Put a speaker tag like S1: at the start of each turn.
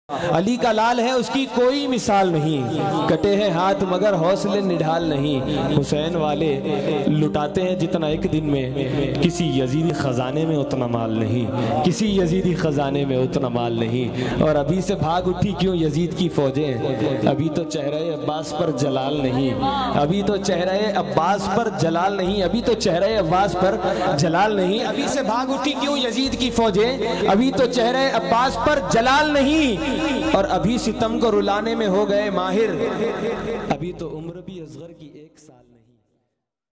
S1: अली का लाल है उसकी कोई मिसाल नहीं, कटे हैं हाथ मगर हौसले निढाल नहीं। हुसैन वाले लुटाते हैं जितना एक दिन में, किसी यजीदी खजाने में उतना माल नहीं, किसी यजीदी खजाने में उतना माल नहीं। और अभी से भाग उठी क्यों यजीद की फौजें, अभी तो चेहरे अब्बास पर जलाल नहीं, अभी तो चेहरे अब्बास पर जलाल नहीं, अभी तो चेहरे अब्बास पर जलाल नहीं। अभी से भाग उठी क्यों यजीद की फौजें, अभी तो चेहरे अब्बास पर जलाल नहीं। और अभी सितम को रुलाने में हो गए माहिर, अभी तो उम्र भी असगर की 1 साल।